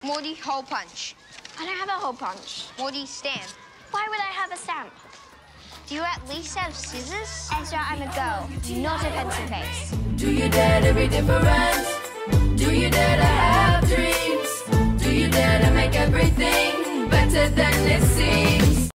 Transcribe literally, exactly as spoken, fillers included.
Morty, hole punch. I don't have a hole punch. Morty, stamp. Why would I have a stamp? Do you at least have scissors? Ezra, I'm a girl, not a pencil case. Do you dare to be different? Do you dare to